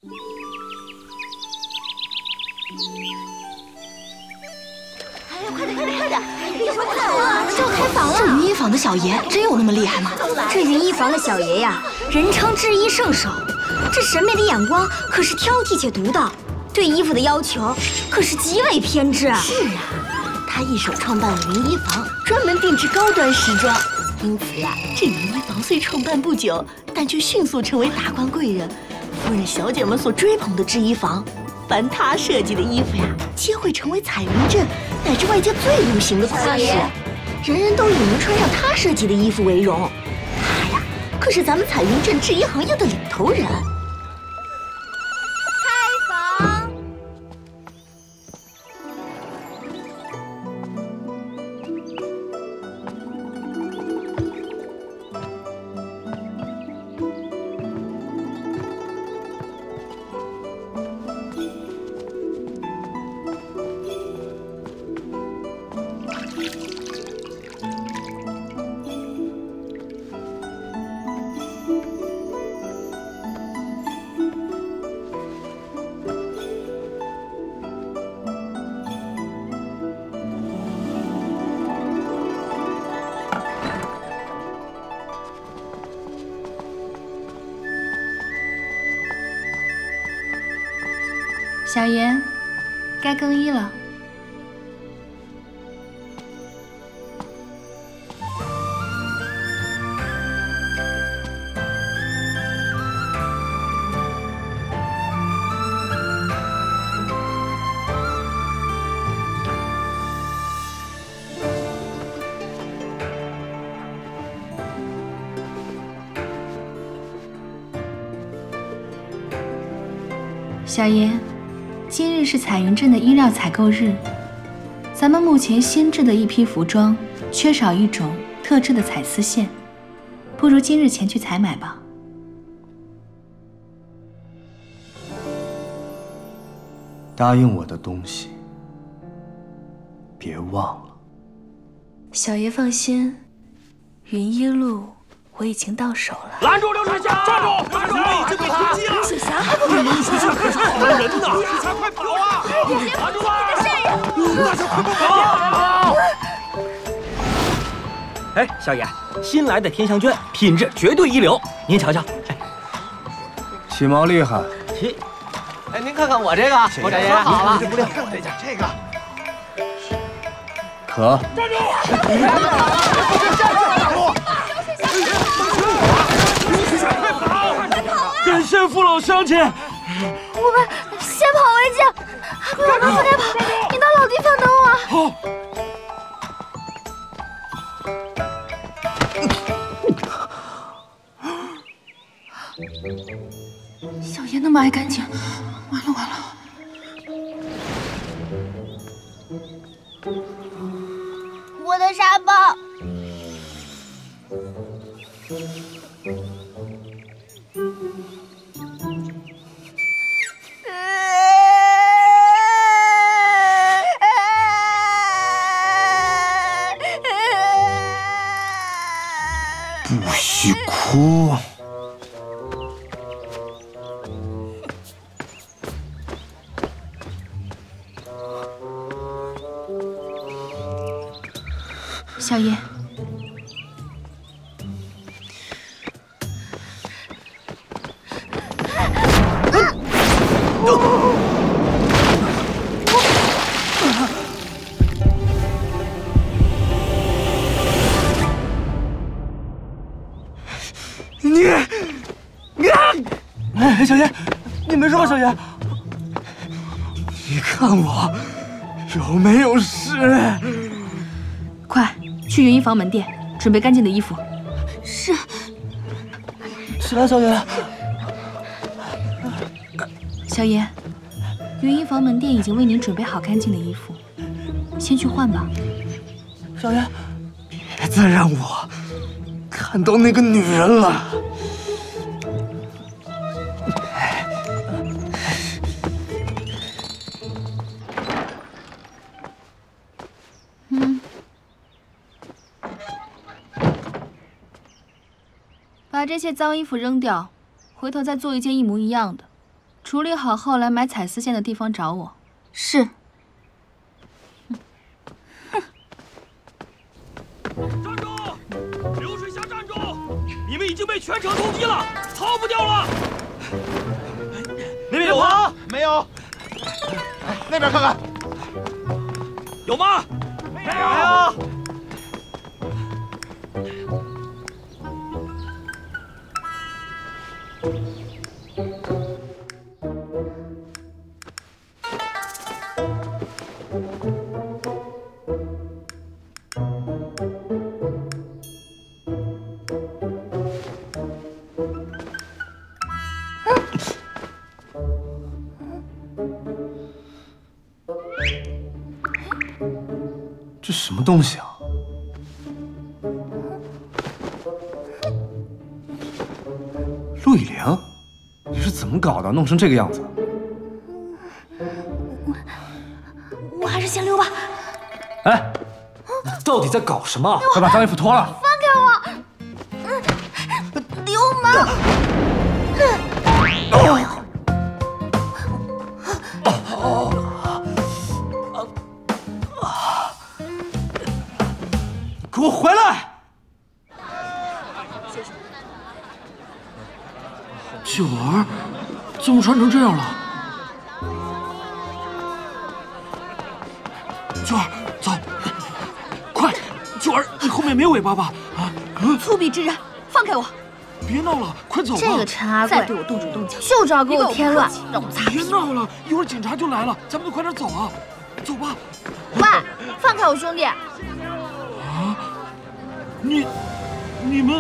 哎呀，快点，有什么好啊？就要开房了。 这云衣坊的小爷真有那么厉害吗？ 这云衣坊的小爷呀，人称制衣圣手，这审美的眼光可是挑剔且独到，对衣服的要求可是极为偏执。 是啊，他一手创办了云衣坊，专门定制高端时装。因此呀，这云衣坊虽创办不久，但却迅速成为达官贵人、夫人小姐们所追捧的制衣坊。凡他设计的衣服呀，皆会成为彩云镇乃至外界最流行的款式，人人都以能穿上他设计的衣服为荣。他呀，可是咱们彩云镇制衣行业的领头人。 开房。 小妍，该更衣了。小妍，今日是彩云镇的衣料采购日，咱们目前新制的一批服装缺少一种特制的彩丝线，不如今日前去采买吧。 答应我的东西，别忘了。 小爷放心，云衣路我已经到手了。 拦住流水侠！站住！站住！已经被突击了！ 流水侠还不给？ 流水侠可是好人呐！流水侠快跑啊！拦住他！你的善人！大家快跑！哎，少爷，新来的天香绢品质绝对一流，您瞧瞧。哎， 起毛厉害。 起。 哎，您看看我这个，我这也好了。 这不亮， 这个。 可。 站住！跟县父老乡亲， 我们先跑为敬，不让他快点跑，你到老地方等我。 好。 小爷那么爱干净，完了。 我的沙包。 不许哭。 小爷， 哎，小爷，你没事吧，小爷？ 你看我有没有事？ 快去云衣坊门店准备干净的衣服。 是。 起来，小爷。 小爷，云衣坊门店已经为您准备好干净的衣服，先去换吧。 小爷， 别再让我看到那个女人了。 把这些脏衣服扔掉，回头再做一件一模一样的， 处理好后来买彩丝线的地方找我。 是。 站住！流水下站住！你们已经被全城通缉了，逃不掉了。 那边有吗？没有。那边看看。 有吗？没有。 这什么东西啊？陆以玲，你是怎么搞的？弄成这个样子？ 我还是先溜吧。 哎，你到底在搞什么？快把脏衣服脱了！ 放开我！流氓！ 给我回来！ 九儿，怎么穿成这样了？九儿，走，快！九儿，你后面没尾巴吧？啊！ 粗鄙之人，放开我！ 别闹了，快走吧！ 这个陈阿贵再对我动手动脚，就知道给我添乱，让我擦别闹了，一会儿警察就来了，咱们都快点走啊！走吧。 喂，放开我兄弟！ 啊！你们。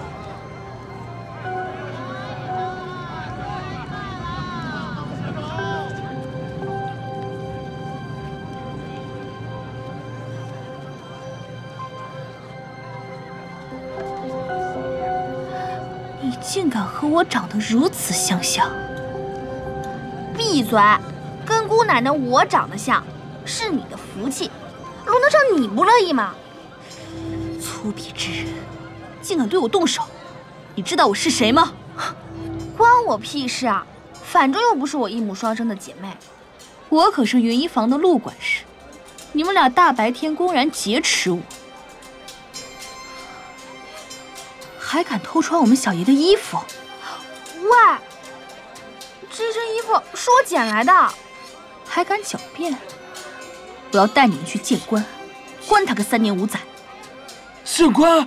你竟敢和我长得如此相像！ 闭嘴！跟姑奶奶我长得像，是你的福气，轮得上你不乐意吗？ 粗鄙之人，竟敢对我动手！你知道我是谁吗？ 关我屁事啊！反正又不是我一母双生的姐妹。 我可是云衣坊的陆管事，你们俩大白天公然劫持我，还敢偷穿我们小爷的衣服！ 喂，这身衣服是我捡来的， 还敢狡辩！我要带你们去见官，关他个3年5载。 县官，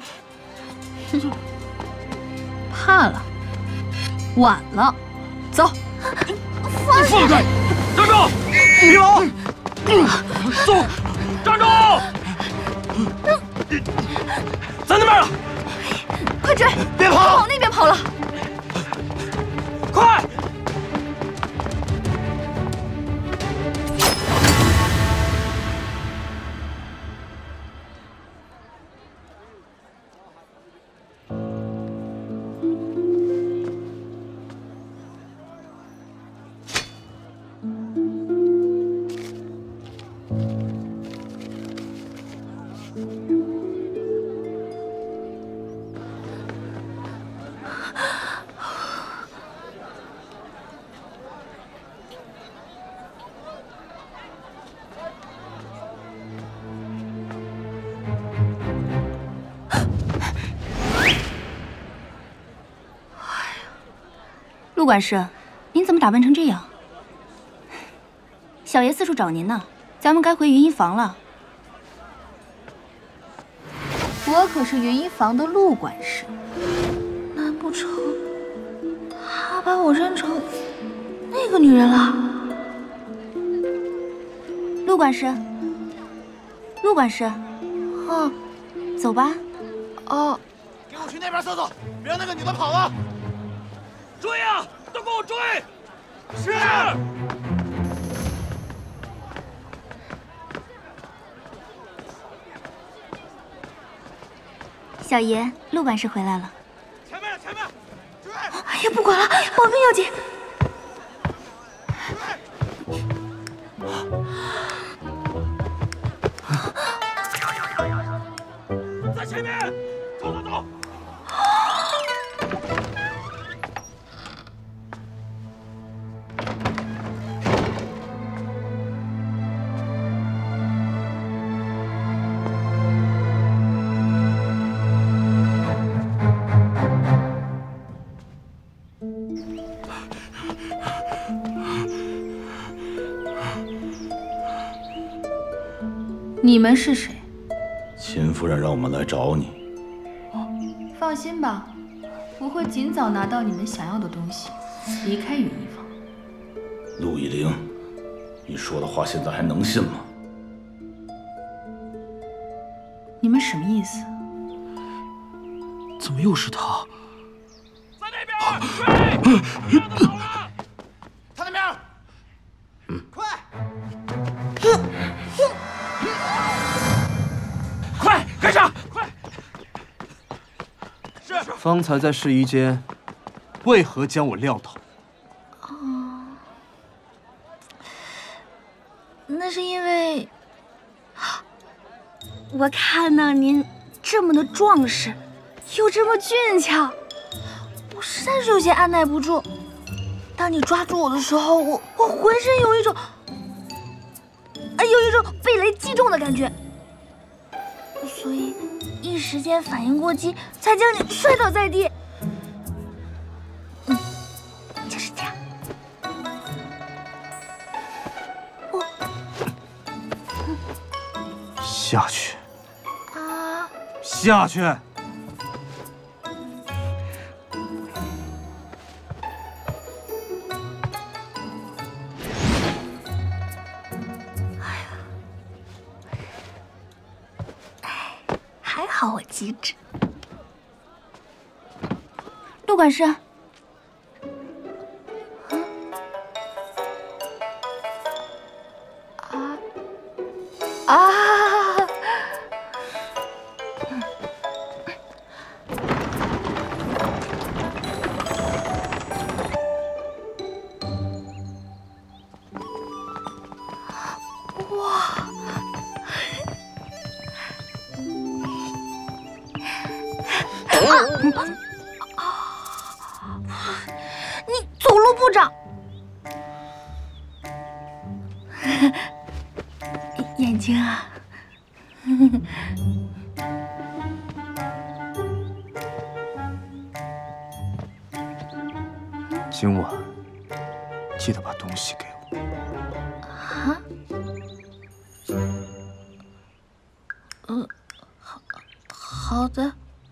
怕了，晚了，走！ 放开！ 站住！李老，走！站住！在那边了！ 快追！ 别跑！ 往那边跑了！ 快！ 陆管事，您怎么打扮成这样？小爷四处找您呢，咱们该回云衣坊了。 我可是云衣坊的陆管事， 难不成他把我认成那个女人了？陆管事，陆管事，哦，走吧。哦， 给我去那边搜搜，别让那个女的跑了。 追呀！都给我追！是。 小爷，陆管事回来了。 前面，前面！追！ 哎呀，不管了，保命要紧。 在前面！走走走！ 你们是谁？ 秦夫人让我们来找你。 放心吧，我会尽早拿到你们想要的东西，离开云衣坊。 陆以玲，你说的话现在还能信吗？ 你们什么意思？ 怎么又是他？ 在那边，追！不要跑了！ 他那边，快！ 快跟上！快！是。 方才在试衣间，为何将我撂倒？ 那是因为我看到您这么的壮实，又这么俊俏，我实在是有些按耐不住。当你抓住我的时候，我浑身有一种被雷击中的感觉，所以一时间反应过激，才将你摔倒在地。就是这样。 下去！ 啊！ 下去！ 还好我机智。陆管事。你走路不长，眼睛啊！ 今晚记得把东西给我。 啊？好的。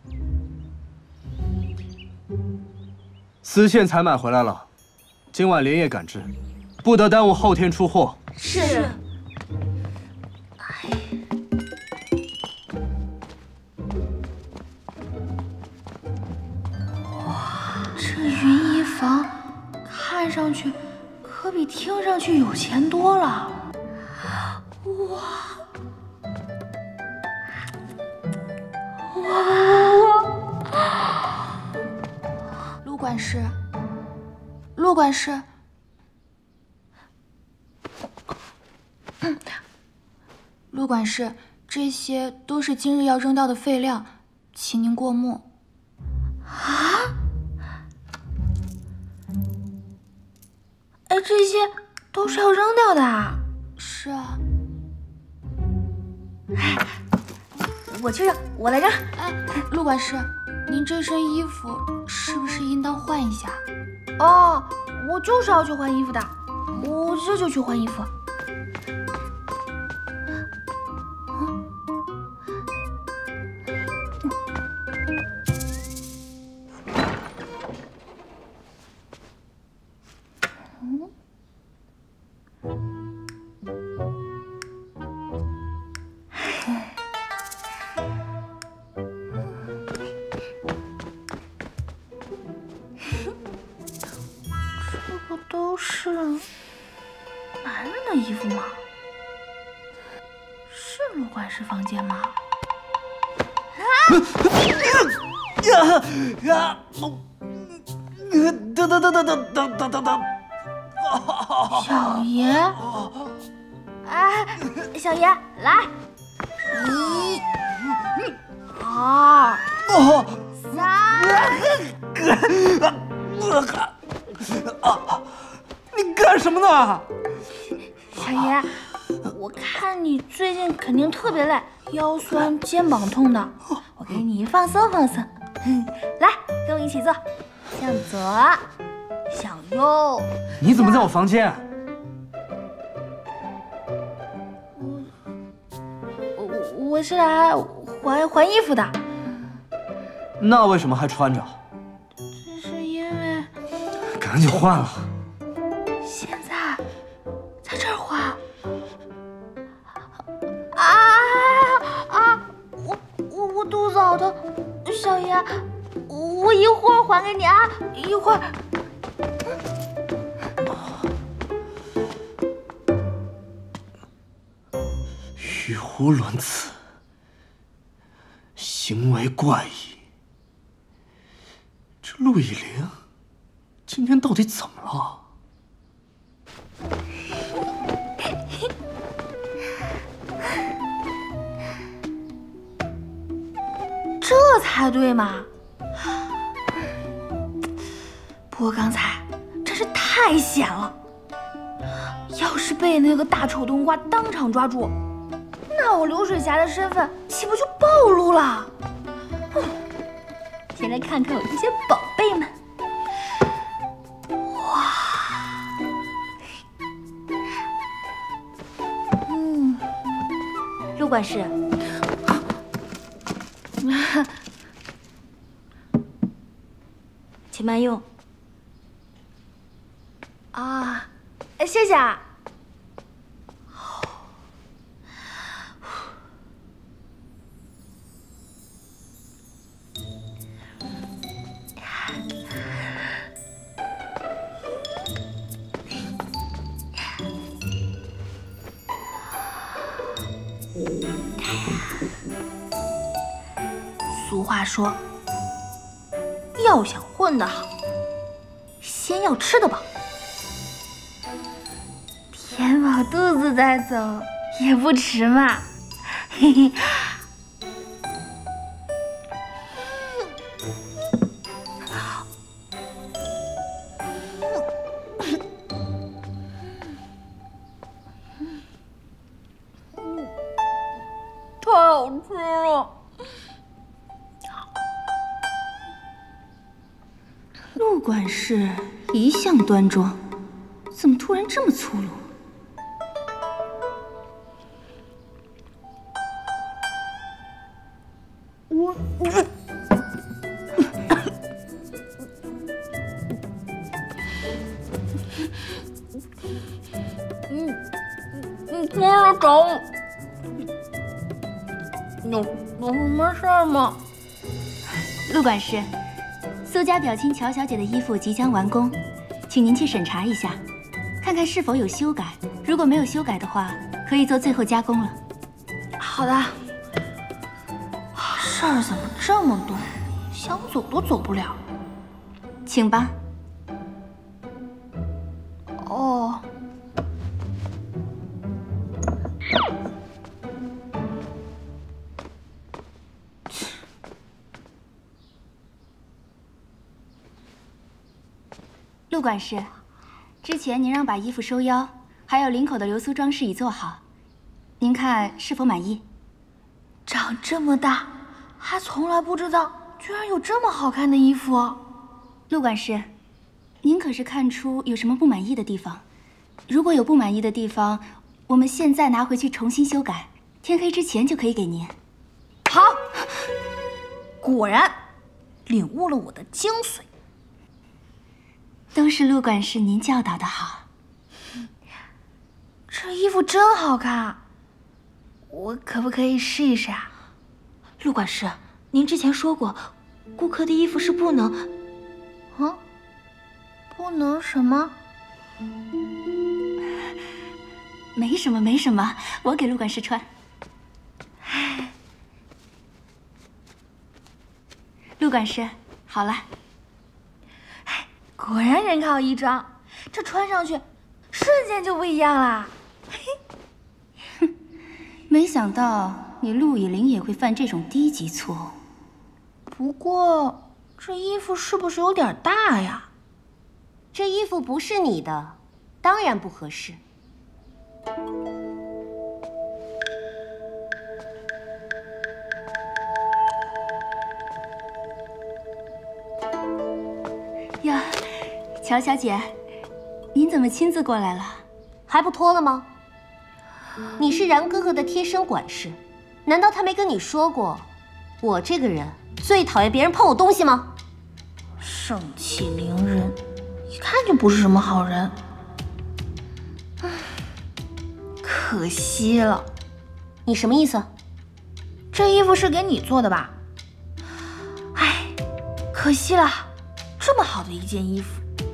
丝线采买回来了，今晚连夜赶制，不得耽误后天出货。 是。哇，这云衣坊看上去可比听上去有钱多了。哇！陆管事，陆管事，陆管事，这些都是今日要扔掉的废料，请您过目。啊？哎，这些都是要扔掉的啊？是啊。哎，我去扔，我来扔。哎，陆管事，您这身衣服是不是应当换一下？哦，我就是要去换衣服的，我这就去换衣服。都是男人的衣服吗？是陆管事房间吗？小爷，哎，小爷来，1、2、3。 你干什么呢？ 小爷，我看你最近肯定特别累，腰酸肩膀痛的，我给你放松放松。来，跟我一起做，向左， 小优， 你怎么在我房间？ 我是来还衣服的。 那为什么还穿着？ 这是因为赶紧换了。 现在在这儿换。我肚子好疼，小爷，我一会儿还给你啊，一会儿。 语无伦次，行为怪异。这陆以玲今天到底怎么了？ 这才对嘛！不过刚才真是太险了，要是被那个大丑冬瓜当场抓住，那我流水侠的身份岂不就暴露了？先来看看我这些宝贝们。哇， 陆管事。请慢用。 啊，谢谢啊。俗话说，要想混得好，先要吃得饱。填饱肚子再走也不迟嘛。嘿嘿。太好吃了！ 陆管事一向端庄，怎么突然这么粗鲁？ 你突然找我，有什么事儿吗？ 陆管事，苏家表亲乔小姐的衣服即将完工，请您去审查一下，看看是否有修改。如果没有修改的话，可以做最后加工了。 好的。事儿怎么这么多，想走都走不了。 请吧。 哦。 陆管事，之前您让把衣服收腰，还有领口的流苏装饰已做好，您看是否满意？ 长这么大，还从来不知道居然有这么好看的衣服。 陆管事，您可是看出有什么不满意的地方？如果有不满意的地方，我们现在拿回去重新修改，天黑之前就可以给您。 好，果然领悟了我的精髓。 都是陆管事您教导的好。 这衣服真好看，我可不可以试一试啊？ 陆管事，您之前说过，顾客的衣服是不能…… 不能什么？ 没什么，没什么，我给陆管事穿。陆管事，好了。 果然人靠衣装，这穿上去瞬间就不一样啦。 没想到你陆以玲也会犯这种低级错误。 不过这衣服是不是有点大呀？ 这衣服不是你的，当然不合适。 呀， 乔小姐，您怎么亲自过来了？ 还不脱了吗？你是然哥哥的贴身管事，难道他没跟你说过，我这个人最讨厌别人碰我东西吗？ 盛气凌人，一看就不是什么好人。可惜了。 你什么意思？ 这衣服是给你做的吧？唉，可惜了，这么好的一件衣服。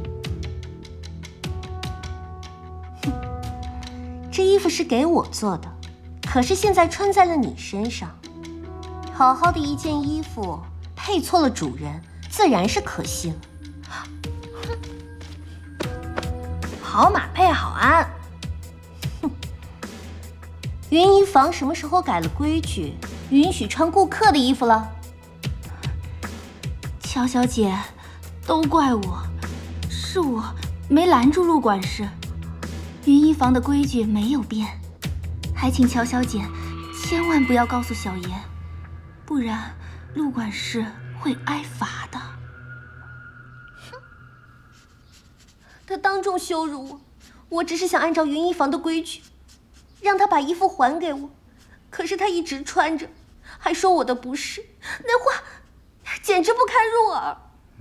这衣服是给我做的，可是现在穿在了你身上。好好的一件衣服，配错了主人，自然是可惜了。 好马配好鞍。 云衣坊什么时候改了规矩，允许穿顾客的衣服了？ 乔小姐，都怪我，是我没拦住陆管事。云衣坊的规矩没有变，还请乔小姐千万不要告诉小爷，不然陆管事会挨罚的。 他当众羞辱我，我只是想按照云衣坊的规矩，让他把衣服还给我，可是他一直穿着，还说我的不是，那话简直不堪入耳。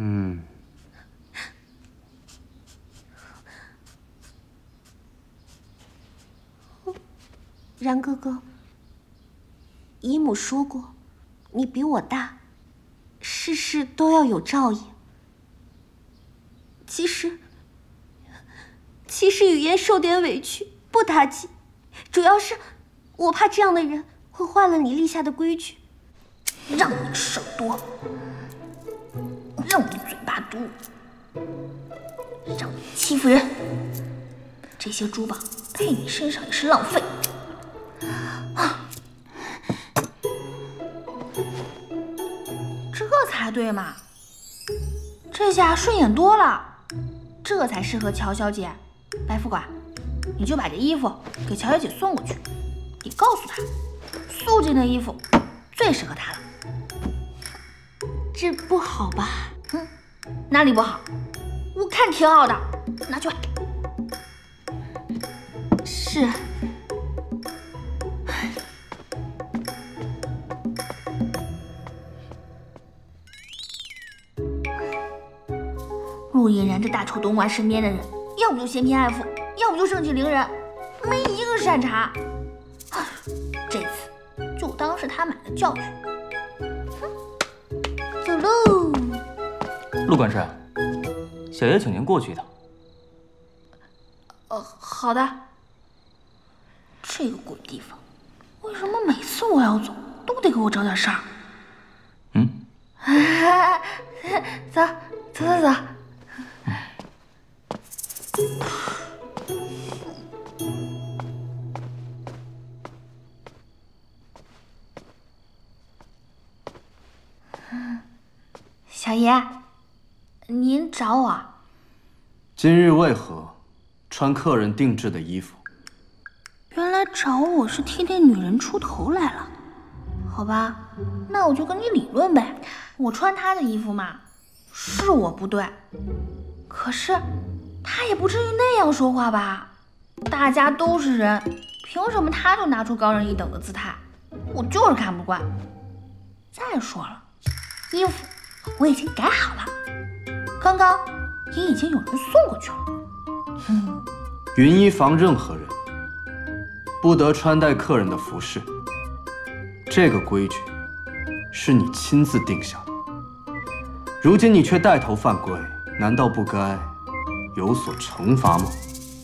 然哥哥，姨母说过，你比我大，事事都要有照应。其实语言受点委屈不打紧，主要是我怕这样的人会坏了你立下的规矩。 让你事儿多，让你嘴巴毒，让你欺负人，这些珠宝配你身上也是浪费。这才对嘛，这下顺眼多了，这才适合乔小姐。白副管，你就把这衣服给乔小姐送过去，你告诉她，素净的衣服最适合她了。 这不好吧？ 哪里不好？我看挺好的，拿去吧。 是。 陆嫣然这大臭东莞身边的人，要么就嫌贫爱富，要么就盛气凌人，没一个善茬。这次就当是他买的教训。走喽。 陆管事，小爷请您过去一趟。 好的。这个鬼地方，为什么每次我要走都得给我找点事儿？走走走走。小爷，您找我？ 今日为何穿客人定制的衣服？ 原来找我是替那女人出头来了。好吧，那我就跟你理论呗。我穿她的衣服嘛，是我不对，可是她也不至于那样说话吧？大家都是人，凭什么她就拿出高人一等的姿态？我就是看不惯。再说了，衣服我已经改好了，刚刚也已经有人送过去了。 云衣坊任何人不得穿戴客人的服饰，这个规矩是你亲自定下的。如今你却带头犯规，难道不该有所惩罚吗？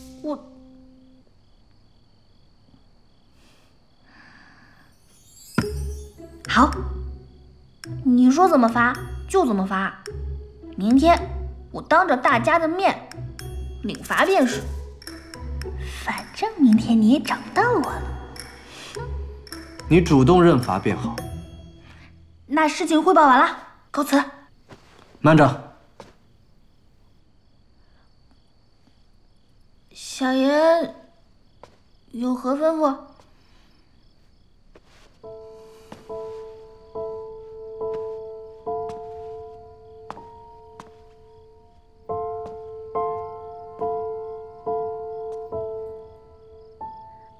好，你说怎么罚就怎么罚。明天我当着大家的面领罚便是。反正明天你也找不到我了。 你主动认罚便好。 那事情汇报完了，告辞。 慢着， 小爷有何吩咐？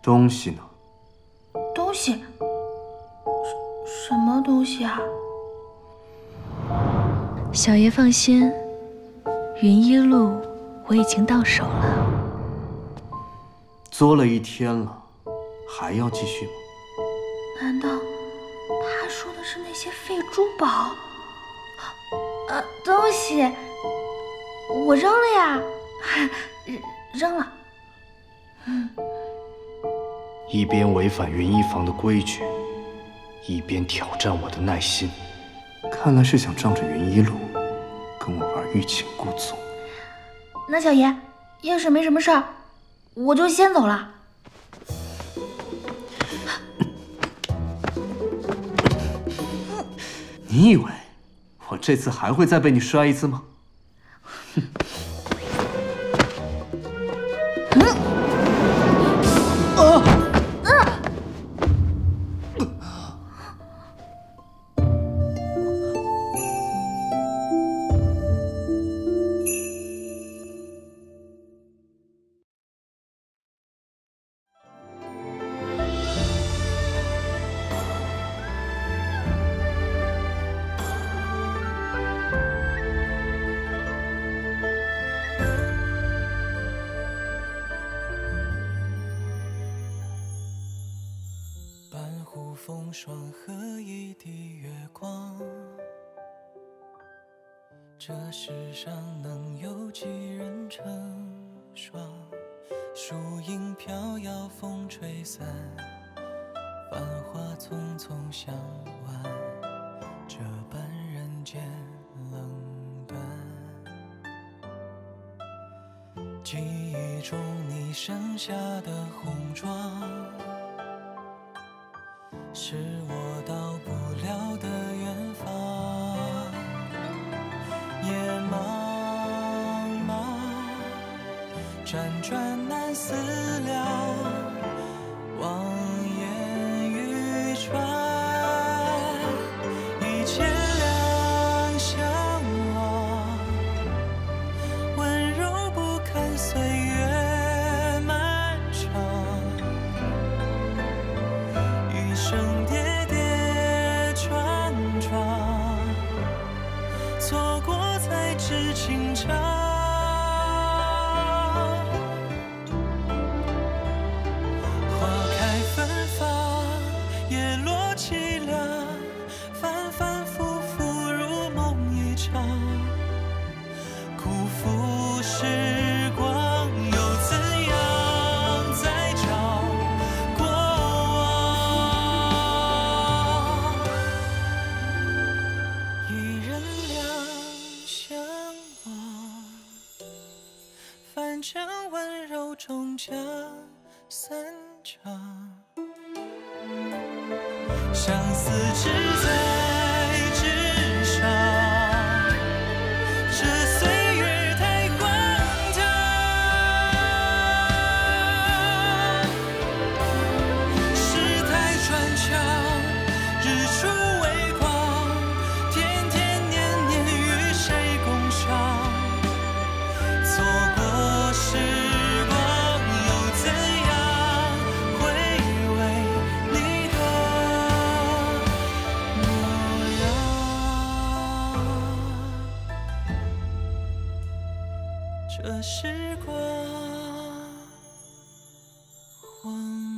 东西呢？ 东西？什么东西啊？ 小爷放心，云一路我已经到手了。 作了一天了，还要继续吗？ 难道他说的是那些废珠宝？东西我扔了呀，扔了。 一边违反云一房的规矩，一边挑战我的耐心，看来是想仗着云一路跟我玩欲擒故纵。 那小爷，要是没什么事儿，我就先走了。 你以为我这次还会再被你摔一次吗？ 风霜和一滴月光，这世上能有几人成双？树影飘摇，风吹散，繁华匆匆相挽，这般人间冷淡。记忆中你剩下的红妆，是我到不了的远方。夜茫茫，辗转难思量，望眼欲穿。一千两相望，温柔不堪岁月漫长。一生跌跌撞撞，错过才知情长。花开芬芳，叶落凄凉，反反复复如梦一场。辜负时光又怎样，再找过往。一人两相望，凡尘温柔终将散场。相思只在纸上，这岁月太荒唐。世态转强，日出微光，天天年年与谁共赏？错过时光又怎样，回味你的模样。这时光荒